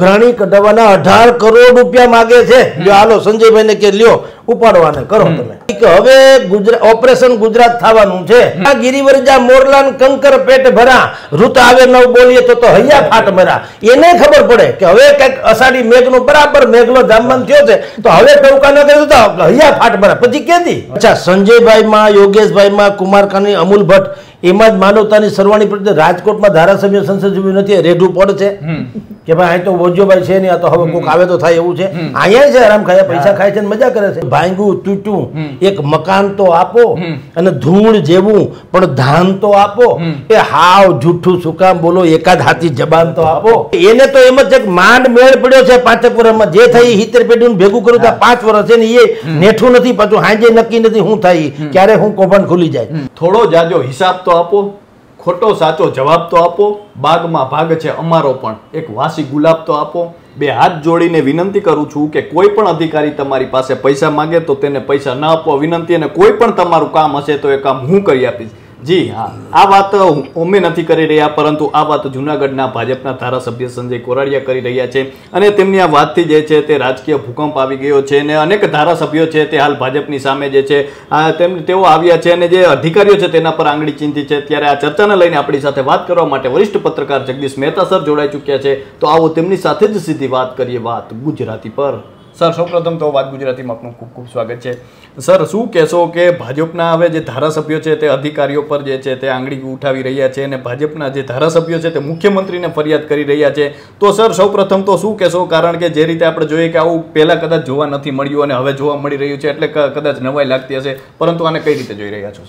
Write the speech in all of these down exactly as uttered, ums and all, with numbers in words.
ઉઘરાણી કઢાવવાના અઢાર કરોડ રૂપિયા માગે છે. જો હાલો સંજયભાઈ ને કે લ્યો ઉપાડવાને કરો તમે. હવે ગુજરાત ઓપરેશન ગુજરાત થવાનું છે. આ ગિરિવરજા મોરલાન કંકર પેટ ભરા ઋત આવે નવ બોલીએ તો તો હૈયા ફાટ મરા. એને ખબર પડે કે હવે કઈક અષાઢી મેઘનો બરાબર મેઘલો જામન થયો છે તો હવે ટોકા ન કરે તો હૈયા ફાટ મરા. પછી કેદી અચ્છા સંજયભાઈ માં યોગેશભાઈ માં કુમાર કાની અમૂલ ભટ્ટ એમાં જ માનવતાની સરવાણી પ્રત્યે રાજકોટમાં ધારાસભ્ય સંસદ સભ્ય નથી રેઢું પડ છે કે ભાઈ અહીં તો વોજ્યોભાઈ છે નહીં, આ તો હવે કોઈક આવે તો થાય એવું છે. અહીંયા છે આરામ ખાયા પૈસા ખાય છે મજા કરે છે. ભાંગું તૂટું એક મકાન તો આપો અને ધૂળ જેવું પણ ધાન તો આપો. એ હાવ જૂઠું સુકામ બોલો એકાદ હાથી જબાન તો આપો. એને તો એમ જ માંડ મેળ પડ્યો છે પાંચક વર્ષમાં જે થઈ હિતેર પેઢીનું ભેગું કરું તો પાંચ વર્ષ છે ને એ નેઠું નથી પાછું હાજે નક્કી નથી શું થાય ક્યારે હું કૌભાંડ ખુલી જાય. થોડો જાજો હિસાબ તો આપો, ખોટો સાચો જવાબ તો આપો. બાગમાં ભાગ છે અમારો પણ એક વાસી ગુલાબ તો આપો. બે હાથ જોડીને વિનંતી કરું છું કે કોઈ પણ અધિકારી તમારી પાસે પૈસા માંગે તો તેને પૈસા ન આપવા વિનંતી, અને કોઈ પણ તમારું કામ હશે તો એ કામ હું કરી આપીશ. જી હા, આ વાત અમે નથી કરી રહ્યા, પરંતુ આ વાત જૂનાગઢના ભાજપના ધારાસભ્ય સંજય કોરાડિયા કરી રહ્યા છે. અને તેમની આ વાતથી જે છે તે રાજકીય ભૂકંપ આવી ગયો છે અને અનેક ધારાસભ્યો છે તે હાલ ભાજપની સામે જે છે તેઓ આવ્યા છે અને જે અધિકારીઓ છે તેના પર આંગળી ચીંધી છે. ત્યારે આ ચર્ચાને લઈને આપણી સાથે વાત કરવા માટે વરિષ્ઠ પત્રકાર જગદીશ મહેતા સર જોડાઈ ચૂક્યા છે. તો આવો તેમની સાથે જ સીધી વાત કરીએ વાત ગુજરાતી પર. સર સૌપ્રથમ તો વાત ગુજરાતીમાં આપનું ખૂબ ખૂબ સ્વાગત છે. સર શું કહેશો કે ભાજપના હવે જે ધારાસભ્યો છે તે અધિકારીઓ પર જે છે તે આંગળી ઉઠાવી રહ્યા છે અને ભાજપના જે ધારાસભ્યો છે તે મુખ્યમંત્રીને ફરિયાદ કરી રહ્યા છે. તો સર સૌપ્રથમ તો શું કહેશો, કારણ કે જે રીતે આપણે જોઈએ કે આવું પહેલાં કદાચ જોવા નથી મળ્યું અને હવે જોવા મળી રહ્યું છે એટલે કદાચ નવાઈ લાગતી હશે, પરંતુ આને કઈ રીતે જોઈ રહ્યા છો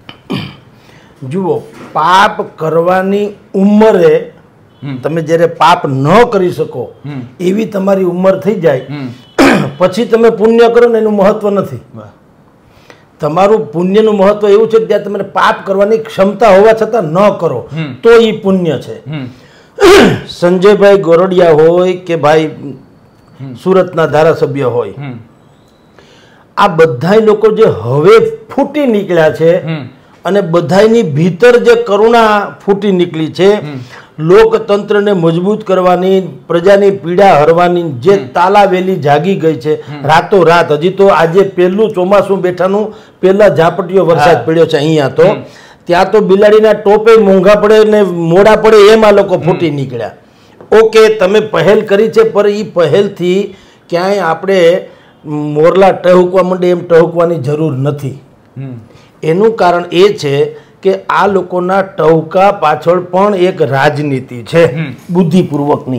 સાહેબ? જુઓ, પાપ કરવાની ઉંમરે તમે જ્યારે પાપ ન કરી શકો એવી તમારી ઉંમર થઈ જાય પછી તમે પુણ્ય કરો ને એનું મહત્વ નથી. તમારું પુણ્યનું મહત્વ એવું છે કે ત્યાં તમે પાપ કરવાની ક્ષમતા હોવા છતાં ન કરો તો એ પુણ્ય છે. સંજયભાઈ ગોરડિયા હોય કે ભાઈ સુરતના ધારાસભ્ય હોય, આ બધા લોકો જે હવે ફૂટી નીકળ્યા છે અને બધાની ભીતર જે કરુણા ફૂટી નીકળી છે, લોકતંત્રને મજબૂત કરવાની, પ્રજાની પીડા હરવાની જે તાલાવેલી જાગી ગઈ છે રાતો રાત. હજી તો આજે પહેલું ચોમાસું બેઠાનું પહેલા ઝાપટીઓ વરસાદ પડ્યો છે અહીંયા તો, ત્યાં તો બિલાડીના ટોપે મોંઘા પડે ને મોડા પડે એમાં લોકો ફૂટી નીકળ્યા. ઓકે, તમે પહેલ કરી છે પણ એ પહેલથી ક્યાંય આપણે મોરલા ટહુકવા માંડે એમ ટહુકવાની જરૂર નથી. એનું કારણ એ છે કે આ લોકોના ટહુકા પાછળ પણ એક રાજનીતિ છે બુદ્ધિપૂર્વકની.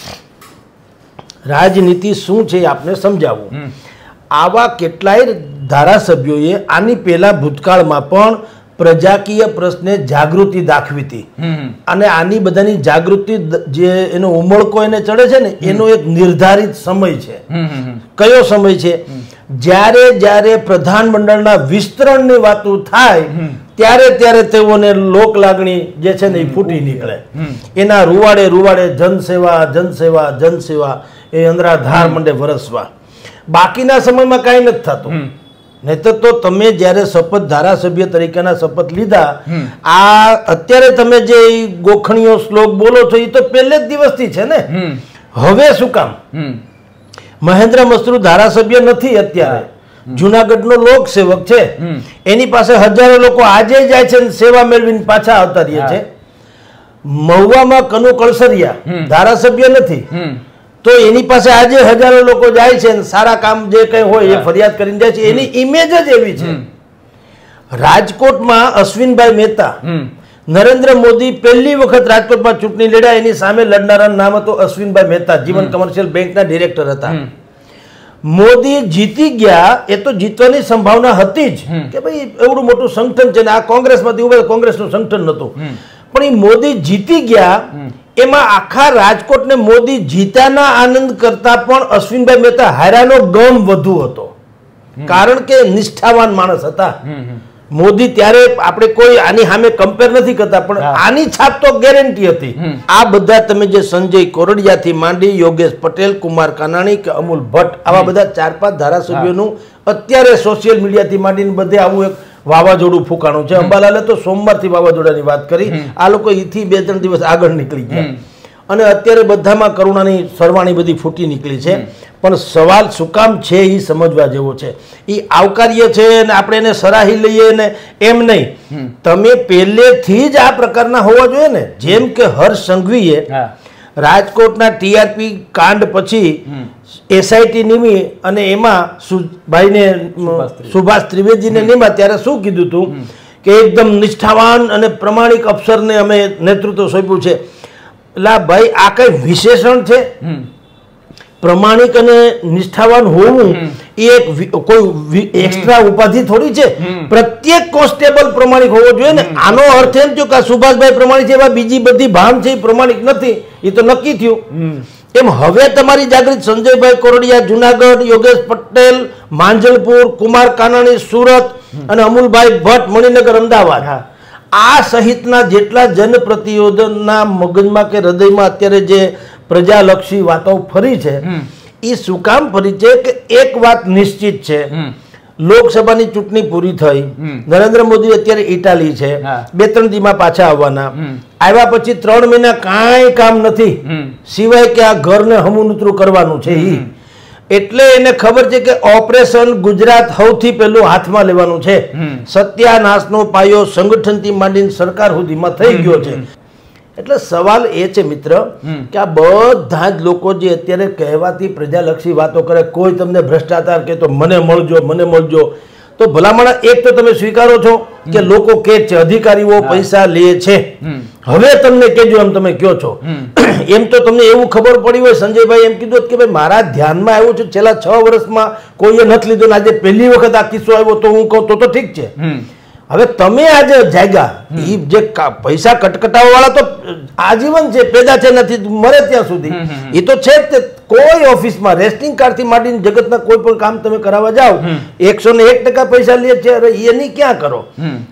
રાજનીતિ શું છે આપને સમજાવું. આવા કેટલાય ધારાસભ્યોએ આની પહેલા ભૂતકાળમાં પણ પ્રજાકીય પ્રશ્ને જાગૃતિ દાખવી હતી અને આની બધાની જાગૃતિ જે એનો ઉમળકો એને ચડે છે ને એનો એક નિર્ધારિત સમય છે. કયો સમય છે? જ્યારે જ્યારે પ્રધાનમંડળના વિસ્તરણની વાતો થાય ત્યારે ત્યારે તેઓને લોક લાગણી જે છે ને એ ફૂટી નીકળે. એના રૂવાડે રૂવાડે જનસેવા જનસેવા જનસેવા એ અંદરાધાર મંડે વરસવા. બાકીના સમયમાં કાંઈ નથી થતું. નહીતર તો તમે જ્યારે શપથ ધારાસભ્ય તરીકેના શપથ લીધા, આ અત્યારે તમે જે ગોખણીઓ શ્લોક બોલો છો એ તો પહેલે જ દિવસથી છે ને. હવે શું કામ? મહેન્દ્ર મસરૂ ધારાસભ્ય નથી અત્યારે, જુનાગઢનો લોકસેવક છે. એની પાસે હજારો લોકો આજે જાય છે સેવા મેળવીને પાછા આવતા રહે છે. મહુવામાં કનુ કળસરિયા ધારાસભ્ય નથી તો એની પાસે આજે હજારો લોકો જાય છે સારા કામ જે કઈ હોય એ ફરિયાદ કરીને જાય છે. એની ઇમેજ જ એવી છે. રાજકોટમાં અશ્વિનભાઈ મહેતા, નરેન્દ્ર મોદી પહેલી વખત રાજકોટમાં ચૂંટણી લડ્યા, એની સામે લડનારા નામ હતો અશ્વિનભાઈ મહેતા, જીવન કમર્શિયલ બેંકના ડિરેક્ટર હતા. મોદી જીતી ગયા એ તો જીતવાની સંભાવના હતી જ કે ભાઈ એવડું મોટું સંગઠન છે ને આ કોંગ્રેસમાંથી ઉભા કોંગ્રેસનું સંગઠન નહોતું, પણ એ મોદી જીતી ગયા એમાં આખા રાજકોટને મોદી જીત્યાના આનંદ કરતા પણ અશ્વિનભાઈ મહેતા હાર્યાનો ગમ વધુ હતો, કારણ કે નિષ્ઠાવાન માણસ હતા. મોદી ત્યારે આપણે કોઈ આની સામે કમ્પેર નથી કરતા પણ આની છાપ તો ગેરંટી હતી. આ બધા તમે જે સંજય કોરડિયાથી માંડી યોગેશ પટેલ, કુમાર કાનાણી કે અમૂલ ભટ્ટ, આવા બધા ચાર પાંચ ધારાસભ્યોનું અત્યારે સોશિયલ મીડિયાથી માંડીને બધે આવું એક વાવાઝોડું ફૂંકાણું છે. અંબાલાલે તો સોમવારથી વાવાઝોડાની વાત કરી, આ લોકો એથી બે ત્રણ દિવસ આગળ નીકળી ગયા. અને અત્યારે બધામાં કરુણાની સરવાણી બધી ફૂટી નીકળી છે. પણ સવાલ શું કામ છે એ સમજવા જેવો છે. એ આવકાર્ય છે ને આપણે એને સરાહી લઈએ ને એમ નહીં. તમે પહેલેથી જ આ પ્રકારના હોવા જોઈએ ને. જેમ કે હર્ષ સંઘવીએ રાજકોટના ટીઆરપી કાંડ પછી એસઆઈટી નીમી અને એમાં ભાઈને સુભાષ ત્રિવેદીને નીમા ત્યારે શું કીધું હતું કે એકદમ નિષ્ઠાવાન અને પ્રમાણિક અફસરને અમે નેતૃત્વ સોંપ્યું છે. એટલે ભાઈ આ કઈ વિશેષણ છે? પ્રમાણિક અને નિષ્ઠાવાન હોવું એ એક કોઈ એક્સ્ટ્રા ઉપાધિ થોડી છે. પ્રત્યેક કોન્સ્ટેબલ પ્રમાણિક હોવો જોઈએ ને. આનો અર્થ એમ થયો કે સુભાષભાઈ પ્રમાણિક છે, એવા બીજી બધી ભાન છે એ પ્રમાણિક નથી, એ તો નક્કી થયું. એમ હવે તમારી જાગૃત સંજયભાઈ કોરડિયા જુનાગઢ, યોગેશ પટેલ માંજલપુર, કુમાર કાનાણી સુરત અને અમુલભાઈ ભટ્ટ મણિનગર અમદાવાદ, આ સહિતના જેટલા જનપ્રતિનિધિઓના મગજમાં કે હૃદયમાં અત્યારે જે પ્રજાલક્ષી વાતો ફરી છે એ શું કામ ફરી છે કે એક વાત નિશ્ચિત છે, લોકસભાની ચૂંટણી પૂરી થઈ, નરેન્દ્ર મોદી અત્યારે ઇટાલી છે, બે ત્રણ દીમાં પાછા આવવાના, આવ્યા પછી ત્રણ મહિના કાંઈ કામ નથી સિવાય કે આ ઘરને હમુનૂતરું કરવાનું છે. ઈ એટલે એને ખબર છે કે ઓપરેશન ગુજરાત સૌથી પહેલું હાથમાં લેવાનું છે. સત્યાનાશનો પાયો સંગઠનથી માંડીને સરકાર સુધીમાં થઈ ગયો છે. એટલે સવાલ એ છે મિત્ર કે આ બધા જ લોકો જે અત્યારે કહેવાતી પ્રજાલક્ષી વાતો કરે, કોઈ તમને ભ્રષ્ટાચાર કે તો મને મળજો મને મળજો, તો ભલામણ એક તો તમે સ્વીકારો છો કે લોકો કે છે અધિકારીઓ પૈસા લે છે. હવે તમને કેજો એમ તમે કયો છો એમ તો તમને એવું ખબર પડી હોય, સંજયભાઈ એમ કીધું કે ભાઈ મારા ધ્યાનમાં આવ્યું છે છેલ્લા છ વર્ષમાં કોઈએ નથી લીધો, આજે પહેલી વખત આ કિસ્સો આવ્યો તો હું કહું તો તો ઠીક છે. હવે તમે આજે જાગ્યા એ જે પૈસા કટકટાવા વાળા તો આજીવન છે, પેદા છે નથી મરે ત્યાં સુધી એ તો છે જ. કોઈ ઓફિસમાં રેસ્ટિંગ કાર્ડથી માંડીને જગતના કોઈ પણ કામ તમે કરાવવા જાઓ એકસો ને એક ટકા પૈસા લે છે. એની ક્યાં કરો?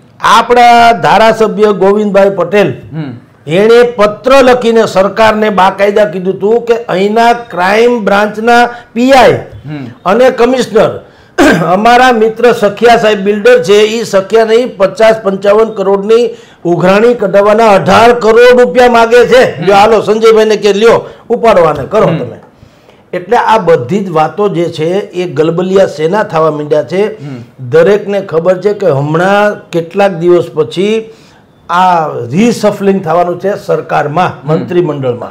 આપણા ધારાસભ્ય ગોવિંદભાઈ પટેલ એણે પત્ર લખીને સરકારને બાકાયદા કીધું હતું કે અહીંના ક્રાઇમ બ્રાન્ચના પીઆઈ અને કમિશનર અમારા મિત્ર સખિયા સાહેબ બિલ્ડર છે, એ સખિયા નહીં પચાસ પંચાવન કરોડની ઉઘરાણી કઢાવવાના અઢાર કરોડ રૂપિયા માગે છે. જો હાલો સંજયભાઈને કે લ્યો ઉપાડવાને કરો તમે. એટલે આ બધી જ વાતો જે છે એ ગલબલિયા સેના થવા માંડ્યા છે. દરેકને ખબર છે કે હમણાં કેટલાક દિવસ પછી આ રીસફલિંગ થવાનું છે સરકારમાં, મંત્રીમંડળમાં.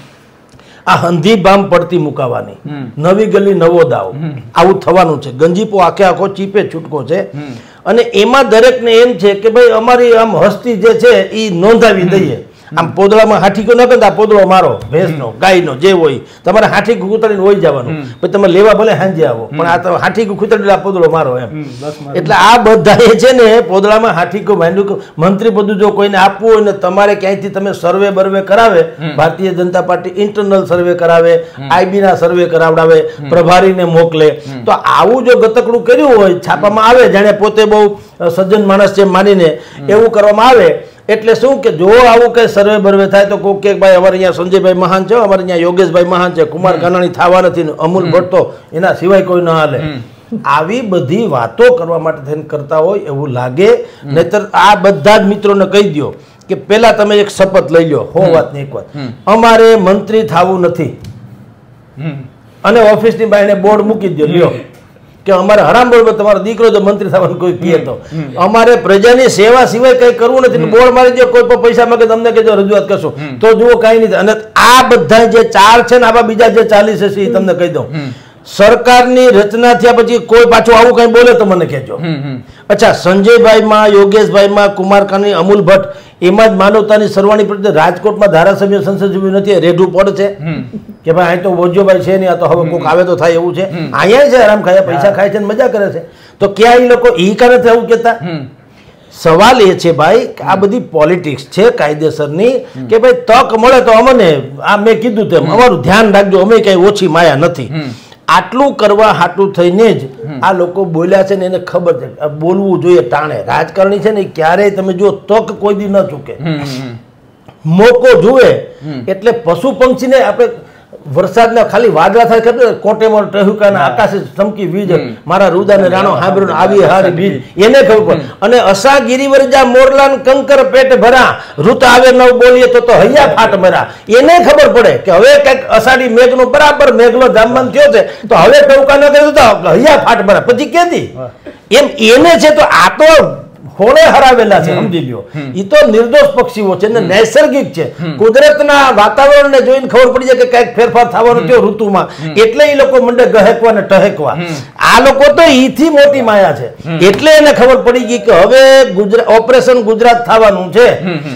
આ હંધી બામ પડતી મુકાવાની, નવી ગલી નવો દાવ, આવું થવાનું છે. ગંજીપો આખે આખો ચીપે છૂટકો છે. અને એમાં દરેકને એમ છે કે ભાઈ અમારી આમ હસ્તી જે છે એ નોંધાવી દઈએ. આમ પોદળામાં હાઠીકો ન કરતા પોદળો મારો ભેંસનો ગાયનો જે હોય તમારે હાઠીકું કૂતરીને હોય જવાનું, પછી તમે લેવા ભલે સાંજે આવો પણ આ તો હાઠીકું કૂતરી પોદળો મારો એમ. એટલે આ બધા એ છે ને પોદળામાં હાઠીકો માંડ્યું. મંત્રી બધું જો કોઈને આપવું હોય ને તમારે ક્યાંયથી તમે સર્વે બર્વે કરાવે, ભારતીય જનતા પાર્ટી ઇન્ટરનલ સર્વે કરાવે, આઈબી ના સર્વે કરાવડાવે, પ્રભારીને મોકલે, તો આવું જો ગતકડું કર્યું હોય છાપામાં આવે જાણે પોતે બહુ સજ્જન માણસ છે માનીને એવું કરવામાં આવે. એટલે શું કે જો આવું કઈ સર્વે બર્વે થાય તો કોઈ કે ભાઈ અમારે અહીંયા સંજયભાઈ મહાન છે, અમારે અહીંયા યોગેશભાઈ મહાન છે, કુમાર કાનાણી થવા નથી, અમૂલ ભટ્ટ તો એના સિવાય કોઈ ના હાલે. આવી બધી વાતો કરવા માટે થઈને કરતા હોય એવું લાગે. નહીતર આ બધા જ મિત્રોને કહી દો કે પેલા તમે એક શપથ લઈ લો, હો વાત ને એક વાત, અમારે મંત્રી થવું નથી અને ઓફિસની બાઈને બોર્ડ મૂકી દો લ્યો કે અમારે હરામ બોર્ડ તમારો દીકરો જો મંત્રી થવાનું કોઈ કહે તો અમારે પ્રજાની સેવા સિવાય કઈ કરવું નથી, બોર્ડ મારી દો, કોઈ પણ પૈસા માંગે તમને કહેજો રજૂઆત કરશો તો જુઓ કઈ નથી. અને આ બધા જે ચાર છે ને આવા બીજા જે ચાલીસ હશે એ તમને કહી દઉં, સરકારની રચના થયા પછી કોઈ પાછું આવું કઈ બોલે તો મને કહેજો. અચ્છા, સંજયભાઈમાં, યોગેશભાઈમાં, કુમાર કાનાણી, અમૂલ ભટ્ટ એમાં જ માનવતાની સરવાણી પડતી. રાજકોટમાં ધારાસભ્ય સંસદ સભ્ય નથી, રેઢું પડ છે કે ભાઈ અહીં તો વોજ્યોભાઈ છે નહીં, આ તો હવે કોઈક આવે તો થાય એવું છે. અહીંયા છે આરામ ખાયા પૈસા ખાય છે મજા કરે છે, તો ક્યાં એ લોકો ઈ કારણે આવું કહેતા? સવાલ એ છે ભાઈ કે આ બધી પોલિટિક્સ છે કાયદેસરની કે ભાઈ તક મળે તો અમને આ મેં કીધું તેમ અમારું ધ્યાન રાખજો, અમે કઈ ઓછી માયા નથી. આટલું કરવા હાટું થઈને જ આ લોકો બોલ્યા છે ને એને ખબર છે બોલવું જોઈએ ટાણે. રાજકારણી છે ને ક્યારેય તમે જો તક કોઈ દી ન ચૂકે, મોકો જુએ. એટલે પશુ પંક્ષીને આપણે વરસાદના ખાલી વાદળા થાય ખબર કોટેમોર ટહુકાના આકાશે ચમકી વીજ મારા રુદાને રાણો હાંભળ્યું આવી હારી બીજ એને ખબર પડે. અને અસા ગિરિવરજા મોરલાન કંકર પેટ ભરા ઋત આવે નવ બોલીએ તો તો હૈયા ફાટ મરા એને ખબર પડે કે હવે કઈક અષાઢી મેઘનો બરાબર મેઘનો જામવાન થયો છે તો હવે ટહુકા ન કર્યું તો હૈયા ફાટ મરા પછી કેદી એમ એને છે. તો આ તો હોળે હરાવેલા છે સમજી લ્યો. એ તો નિર્દોષ પક્ષીઓ છે ને નૈસર્ગિક છે. કુદરતના વાતાવરણને જોઈને ખબર પડી જાય કે કઈક ફેરફાર થવાનો થયો ઋતુમાં એટલે એ લોકો મંડે ગહેકવા ને ટહેકવા. આ લોકો તો ઈથી મોટી માયા છે એટલે એને ખબર પડી ગઈ કે હવે ગુજરાત ઓપરેશન ગુજરાત થવાનું છે.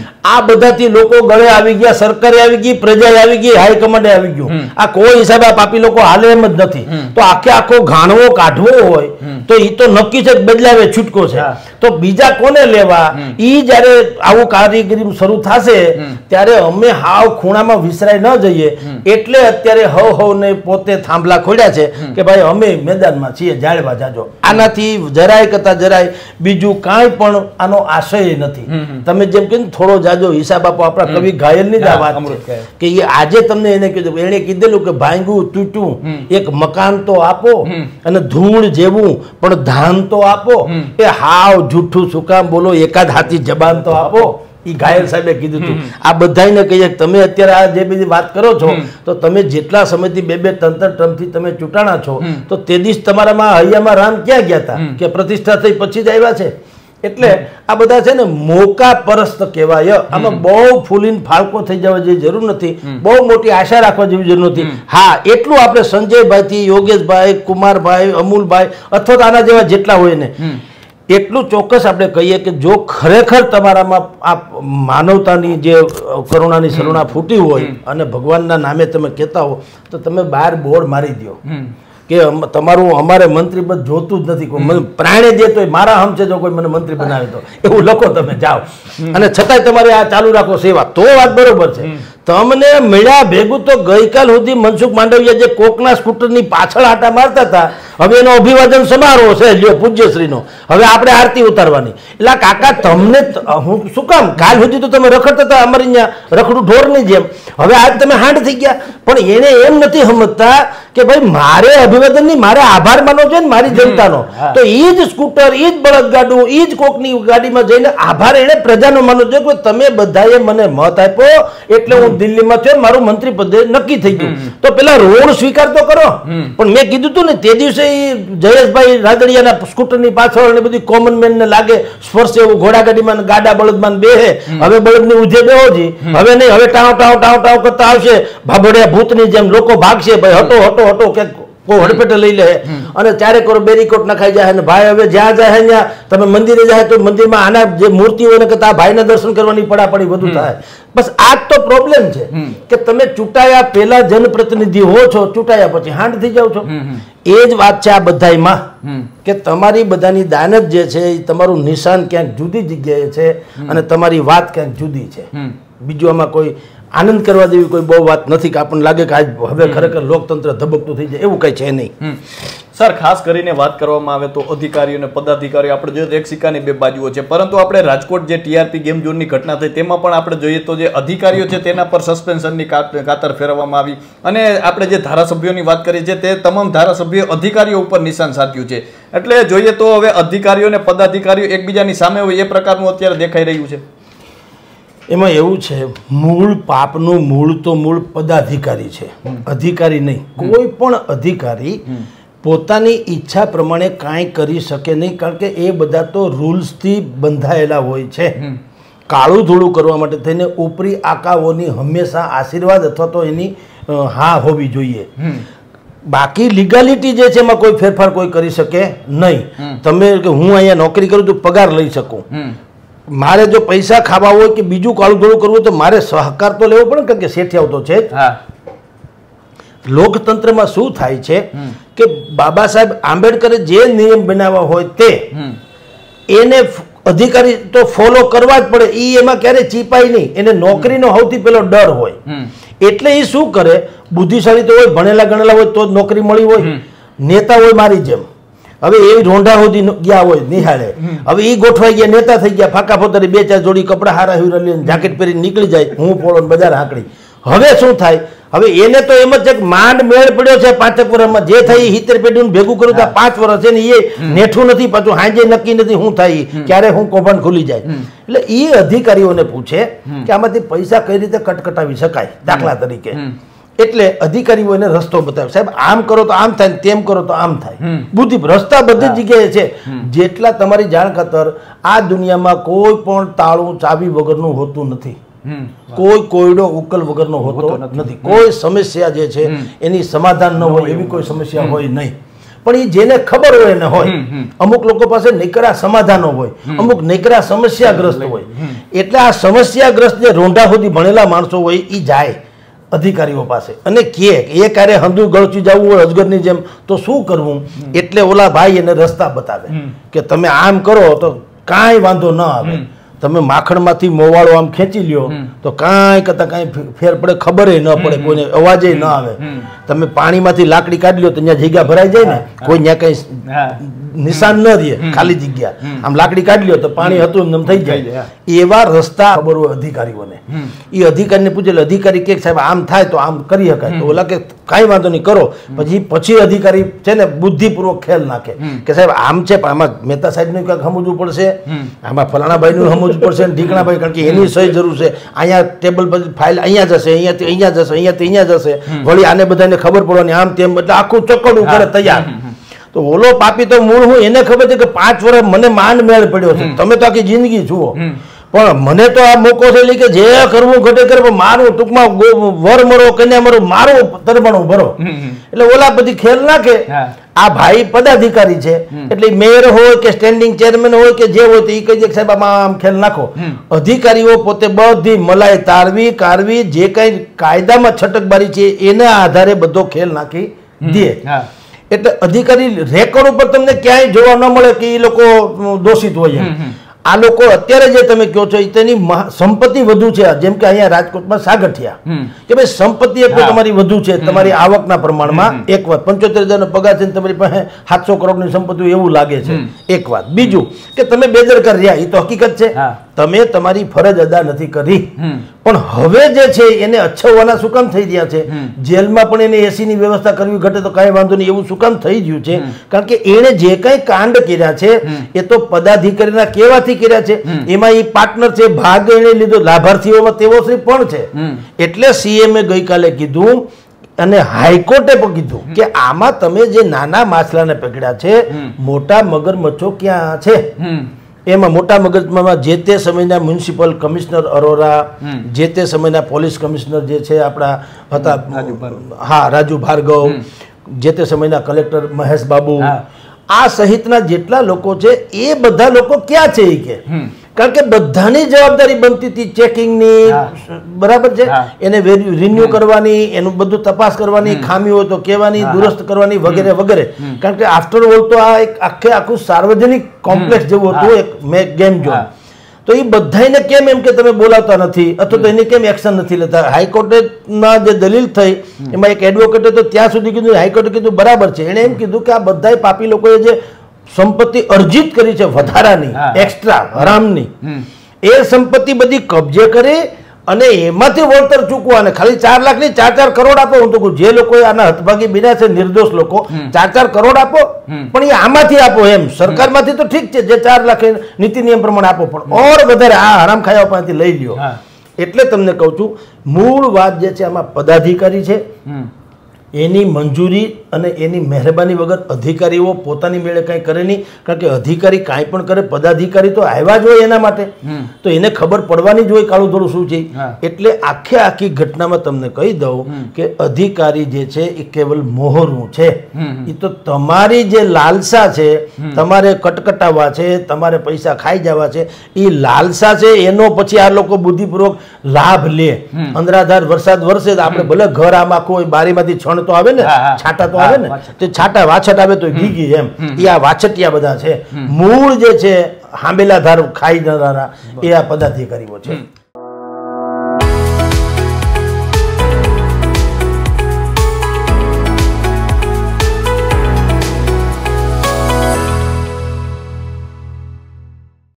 આ બધાથી લોકો ગળે આવી ગયા, સરકારે આવી ગઈ, પ્રજાએ આવી ગઈ, હાઈકમાન્ડે આવી ગયું. આ કોઈ હિસાબે પાપી લોકો હાલે એમ જ નથી. તો આખે આખો ઘાણવો કાઢવો હોય તો એ તો નક્કી છે બદલાવે છૂટકો છે. તો બીજા કોને લેવા? ઈ જયારે આવું કારીગરી શરૂ થશે ત્યારે અમે હાવ ખૂણામાં વિસરાઈ ન જઈએ એટલે અત્યારે હવ હવ ને પોતે થાંભલા ખોલ્યા છે કે ભાઈ અમે મેદાનમાં છીએ, જાળવા જાજો. આનાથી જરાય કરતા જરાય બીજું કાંઈ પણ આનો આશય નથી. તમે જેમ કે થોડો જાજો હિસાબ આપો. આપણા કવિ ઘાયલ ની જ આ વાત છે કે એ આજે તમને એને કીધું, એને કીધેલું કે ભાંગું તૂટ્યું એક મકાન તો આપો અને ધૂળ જેવું પણ ધાન તો આપો. એ હાવ જૂઠું શું કામ બોલો, એકાદ હાથી જબાન તો આપો. એ ઘાયલ સાહેબે કીધું હતું. આ બધાને કહીએ તમે અત્યારે આ જે બધી વાત કરો છો તો તમે જેટલા સમયથી બે બે ત્રણ ત્રણ ટર્મથી તમે ચૂંટાણા છો તો તે દિવસ તમારામાં હૈયામાં રામ ક્યાં ગયા હતા કે પ્રતિષ્ઠા થઈ પછી જ આવ્યા છે? એટલે આ બધા છે ને મોકા પરસ્ત કહેવાય. આમાં બહુ ફૂલીને ફાળકો થઈ જવા જેવી જરૂર નથી, બહુ મોટી આશા રાખવા જેવી જરૂર નથી. હા, એટલું આપણે સંજયભાઈ થી યોગેશભાઈ, કુમારભાઈ, અમૂલભાઈ અથવા આના જેવા જેટલા હોય ને એટલું ચોક્કસ આપણે કહીએ કે જો ખરેખર તમારામાં આ માનવતાની જે કરુણાની સરુણા ફૂટી હોય અને ભગવાનના નામે તમે કહેતા હો તો તમે બહાર બોર્ડ મારી દો કે તમારું અમારે મંત્રી પદ જોતું જ નથી. કોઈ પ્રાણી દે તો મારા હમ છે જો કોઈ મને મંત્રી બનાવે તો એવું લખો તમે જાઓ. અને છતાંય તમારે આ ચાલુ રાખો સેવા, તો વાત બરોબર છે. તમને મળ્યા ભેગું તો ગઈકાલ સુધી મનસુખ માંડવિયા જે કોકના સ્કૂટરની પાછળ આટા મારતા હતા હવે એનો અભિવાદન સમારોહ છે લ્યો પૂજ્યશ્રીનો. હવે આપણે આરતી ઉતારવાની. એટલે કાકા તમને હું શું કામ કાલ સુધી તો તમે રખડતા હતા અમારી અહીંયા રખડું ઢોરની જેમ, હવે આજ તમે હાંડ થઈ ગયા. પણ એને એમ નથી સમજતા કે ભાઈ મારે અભિવાદન ની મારે આભાર માનવો જોઈએ ને મારી જનતાનો. તો એ જ સ્કૂટર, એ જ બળદગાડું, એ જ કોકની ગાડીમાં જઈને આભાર એને પ્રજાનો માનવો જોઈએ કે તમે બધાએ મને મત આપ્યો એટલે હું દિલ્હીમાં છે મારું મંત્રી પદ નક્કી થઈ ગયું. તો પેલા ઋણ સ્વીકાર તો કરો. પણ મેં કીધું તું ને તે દિવસે જયેશભાઈ રાદડિયાના સ્કૂટરની પાછળ ને બધી કોમન મેન ને લાગે સ્પર્શે એવું ઘોડાગાડીમાં ગાડા બળદમાં બેહે. હવે બળદની ઉધે બેહોજી, હવે નહીં, હવે ટાવ ટાવ ટાવ ટાવ કરતા આવશે ભાભડિયા ભૂતની જેમ. લોકો ભાગશે ભાઈ હટો હટો હટો કે કોઈ હડપેટે લઈ લે અને ચારે કરો બેરીકોટ નખાઈ જાય. અને ભાઈ હવે જ્યાં જાય ત્યાં તમે મંદિરે જાય તો મંદિરમાં આના જે મૂર્તિ હોય ને કરતા ભાઈના દર્શન કરવાની પડાપડી વધુ થાય. બસ આ જ તો પ્રોબ્લેમ છે કે તમે ચૂંટાયા પહેલા જનપ્રતિનિધિ હો છો, ચૂંટાયા પછી હાંડ થઈ જાવ છો. એ જ વાત છે આ બધામાં કે તમારી બધાની દાનત જે છે એ તમારું નિશાન ક્યાંક જુદી જગ્યાએ છે અને તમારી વાત ક્યાંક જુદી છે. બીજું આમાં કોઈ આનંદ કરવા જેવી કોઈ બહુ વાત નથી કે આપણને લાગે કે આજ હવે ખરેખર લોકતંત્ર ધબકતું થઈ જાય એવું કઈ છે નહીં. સર, ખાસ કરીને વાત કરવામાં આવે તો અધિકારીઓ અને પદાધિકારીઓ આપણે જોઈએ તો એક સિક્કાની બે બાજુઓ છે. પરંતુ આપણે રાજકોટ જે ટીઆરપી ગેમ ઝોનની ઘટના થઈ તેમાં પણ આપણે જોઈએ તો જે અધિકારીઓ છે તેના પર સસ્પેન્શનની કાતર ફેરવવામાં આવી. અને આપણે જે ધારાસભ્યોની વાત કરીએ છીએ તે તમામ ધારાસભ્યો અધિકારીઓ ઉપર નિશાન સાધ્યું છે. એટલે જોઈએ તો હવે અધિકારીઓ અને પદાધિકારીઓ એકબીજાની સામે હોય એ પ્રકારનું અત્યારે દેખાઈ રહ્યું છે. એમાં એવું છે, મૂળ પાપનું મૂળ તો મૂળ પદાધિકારી છે, અધિકારી નહીં. કોઈ પણ અધિકારી પોતાની ઈચ્છા પ્રમાણે કાંઈ કરી શકે નહીં, કારણ કે એ બધા તો રૂલ્સથી બંધાયેલા હોય છે. કાળું ધોળું કરવા માટે થઈને ઉપરી આકાઓની હંમેશા આશીર્વાદ અથવા તો એની હા હોવી જોઈએ. બાકી લીગાલિટી જે છે એમાં કોઈ ફેરફાર કોઈ કરી શકે નહીં. તમે કે હું અહીંયા નોકરી કરું તો પગાર લઈ શકું, મારે જો પૈસા ખાવા હોય કે બીજું કાળું ધોળું કરવું તો મારે સહકાર તો લેવો પડે કારણ કે શેઠિયાઓ તો છે જ. લોકતંત્રમાં શું થાય છે કે બાબા સાહેબ આંબેડકરે જે નિયમ બનાવવા હોય તે એને અધિકારી તો ફોલો કરવા જ પડે. એ એમાં ક્યારેય ચીપાય નહીં. એને નોકરીનો સૌથી પેલો ડર હોય. એટલે એ શું કરે, બુદ્ધિશાળી તો હોય, ભણેલા ગણેલા હોય તો જ નોકરી મળી હોય. નેતા હોય મારી જેમ, હવે એ રોંઢા સુધી ગયા હોય નિહાળે, હવે એ ગોઠવાઈ ગયા, નેતા થઈ ગયા, ફાકા ફોતરી બે ચાર જોડી કપડા હારા હિરા લઈને જાકેટ પહેરીને નીકળી જાય, હું પોળો બજાર હાંકડી. હવે શું થાય, હવે એને તો એમ જ છે કે માંડ મેળ પડ્યો છે પાંચક વર્ષમાં જે થાય હિતેર પેઢીનું ભેગું કરું તો પાંચ વર્ષ છે ને એ નેઠું નથી પાછું હાજે નક્કી નથી શું થાય ક્યારે હું કૌભાંડ ખુલી જાય એટલે એ અધિકારીઓને પૂછે કે આમાંથી પૈસા કઈ રીતે કટકટાવી શકાય દાખલા તરીકે એટલે અધિકારીઓ એને રસ્તો બતાવે સાહેબ આમ કરો તો આમ થાય તેમ કરો તો આમ થાય બુદ્ધિ રસ્તા બધી જગ્યાએ છે જેટલા તમારી જાણ ખાતર આ દુનિયામાં કોઈ પણ તાળું ચાવી વગરનું હોતું નથી કોઈ કોયડો ઉકેલ વગરનો હોતો નથી કોઈ સમસ્યા જે છે એની સમાધાન ન હોય એવી કોઈ સમસ્યા હોય નહીં પણ એ જેને ખબર હોય ને હોય અમુક લોકો પાસે નીકળા સમાધાનો હોય અમુક નીકળા સમસ્યાગ્રસ્ત હોય એટલે આ સમસ્યાગ્રસ્ત જે રોંઢા સુધી ભણેલા માણસો હોય એ જાય અધિકારીઓ પાસે અને કે એ કાર્ય હંધુ ગળચી જવું હોય અજગરની જેમ તો શું કરવું એટલે ઓલા ભાઈ એને રસ્તા બતાવે કે તમે આમ કરો તો કાંઈ વાંધો ન આવે તમે માખણમાંથી મોવાળો આમ ખેંચી લ્યો તો કાંઈ કરતા કાંઈ ફેર પડે ખબર ન પડે કોઈને અવાજે ન આવે તમે પાણીમાંથી લાકડી કાઢી લો તો ત્યાં જગ્યા ભરાઈ જાય ને કોઈ ત્યાં કઈ નિશાન ન રહે ખાલી જગ્યા આમ લાકડી કાઢી લો તો પાણી હતું એમ થઈ જાય એવા રસ્તા ખબર હોય અધિકારીઓને એ અધિકારીને પૂછે એટલે અધિકારી કે સાહેબ આમ થાય તો આમ કરી શકાય તો ઓલા કે કાંઈ વાંધો નહીં કરો પછી પછી અધિકારી છે ને બુદ્ધિપૂર્વક ખેલ નાખે કે સાહેબ આમ છે પણ આમાં મહેતા સાહેબનું કંઈક સમજવું પડશે આમાં ફલાણાભાઈનું સમજવું પડશે ઢીકણાભાઈ કારણ કે એની સહી જરૂર છે અહીંયા ટેબલ પર ફાઇલ અહીંયા જશે અહીંયાથી અહીંયા જશે અહીંયાથી અહીંયા જશે વળી આને બધાને ખબર પડવાની આમ તેમ એટલે આખું ચોક્કડું કરે તૈયાર તો ઓલો પાપી તો મૂળ હું એને ખબર છે કે પાંચ વર્ષ મને માંડ મેળ પડ્યો છે તમે તો આખી જિંદગી જુઓ પણ મને તો આ મોકો છે કે જે કરવું ઘટે કરે પણ મારું ટૂંકમાં વર મરો કન્યા મરો મારું તરબણું ભરો એટલે ઓલા બધી ખેલ નાખે આ ભાઈ પદાધિકારી છે એટલે મેયર હોય કે સ્ટેન્ડિંગ ચેરમેન હોય કે જે હોય તો એ કહી દે સાહેબ આમાં આમ ખેલ નાખો અધિકારીઓ પોતે બધી મલાઈ તારવી કારવી જે કઈ કાયદામાં છટકબારી છે એના આધારે બધો ખેલ નાખી દે એટલે અધિકારી રેકોર્ડ ઉપર તમને ક્યાંય જોવા ન મળે કે એ લોકો દોષિત હોય આ લોકો અત્યારે જે તમે કહો છો તેની સંપત્તિ વધુ છે જેમ કે અહીંયા રાજકોટમાં સાગઠિયા કે ભાઈ સંપત્તિ એક તમારી વધુ છે તમારી આવકના પ્રમાણમાં એક વાત પંચોતેર હજાર નો પગાર છે તમારી પાસે સાતસો કરોડ ની સંપત્તિ એવું લાગે છે એક વાત બીજું કે તમે બેદરકાર રહ્યા એ તો હકીકત છે તમે તમારી ફરજ અદા નથી કરી પણ હવે જે છે એને અછવવાના શું કામ થઈ રહ્યા છે જેલમાં પણ એને એસી ની વ્યવસ્થા કરવી ઘટે તો કાંઈ વાંધો નહીં એવું શું કામ થઈ ગયું છે કારણ કે એને જે કઈ કાંડ કર્યા છે એ તો પદાધિકારીના કેવાથી કર્યા છે એમાં એ પાર્ટનર છે ભાગ એને લીધો લાભાર્થીઓમાં તેવો શ્રી પણ છે એટલે સીએમએ ગઈકાલે કીધું અને હાઈકોર્ટે પણ કીધું કે આમાં તમે જે નાના માછલાને પકડ્યા છે મોટા મગરમચ્છો ક્યાં છે એમાં મોટા મગજમાં જે તે સમયના મ્યુનિસિપલ કમિશનર અરોરા જે તે સમયના પોલીસ કમિશનર જે છે આપણા હતા હા રાજુ ભાર્ગવ જે તે સમયના કલેક્ટર મહેશ બાબુ આ સહિતના જેટલા લોકો છે એ બધા લોકો ક્યાં છે એ કે કારણ કે બધાની જવાબદારી બનતી હતી ચેકિંગની બરાબર છે એને રિન્યુ કરવાની એનું બધું તપાસ કરવાની ખામી હોય તો કહેવાની દુરસ્ત કરવાની વગેરે વગેરે કારણ કે આફ્ટર ઓલ તો આ એક આખે આખું સાર્વજનિક કોમ્પ્લેક્સ જેવું હતું એક ગેમ ઝોન તો એ બધાને કેમ એમ કે તમે બોલાવતા નથી અથવા તો એની કેમ એક્શન નથી લેતા હાઈકોર્ટના જે દલીલ થઈ એમાં એક એડવોકેટે તો ત્યાં સુધી કીધું હાઈકોર્ટે કીધું બરાબર છે એણે એમ કીધું કે આ બધા પાપી લોકોએ જે સંપત્તિ અર્જિત કરી છે વધારાની એક્સ્ટ્રા હરામની એ સંપત્તિ બધી કબજે કરી અને એમાંથી વળતર ચૂકવા અને ખાલી ચાર લાખ ની ચાર ચાર કરોડ આપો હું તો કહું જે લોકો આના હતભાગી બન્યા છે નિર્દોષ લોકો ચાર ચાર કરોડ આપો પણ એ આમાંથી આપો એમ સરકારમાંથી તો ઠીક છે જે ચાર લાખ નીતિ નિયમ પ્રમાણે આપો પણ ઓર વધારે આ હરામ ખાયા પાસેથી લઈ લ્યો એટલે તમને કહું છું મૂળ વાત જે છે આમાં પદાધિકારી છે એની મંજૂરી અને એની મહેરબાની વગર અધિકારીઓ પોતાની મેળે કાંઈ કરે નહીં કારણ કે અધિકારી કાંઈ પણ કરે પદાધિકારી તો આવ્યા જ હોય એના માટે તો એને ખબર પડવાની જ હોય કાળું થોડું શું છે એટલે આખે આખી ઘટનામાં તમને કહી દઉં કે અધિકારી જે છે એ કેવલ મોહરું છે એ તો તમારી જે લાલસા છે તમારે કટકટાવવા છે તમારે પૈસા ખાઈ જવા છે એ લાલસા છે એનો પછી આ લોકો બુદ્ધિપૂર્વક લાભ લે અંદરાધાર વરસાદ વરસે તો આપણે ભલે ઘર આમ આખું હોય બારીમાંથી છણ તો આવે ને છાંટા તો આવે ને તે છાંટા વાછટ આવે તો ભીગી એમ એ આ વાછટિયા બધા છે મૂળ જે છે હાંબેલા ધાર ખાઈ જનારા એ આ પદાધિકારીઓ છે.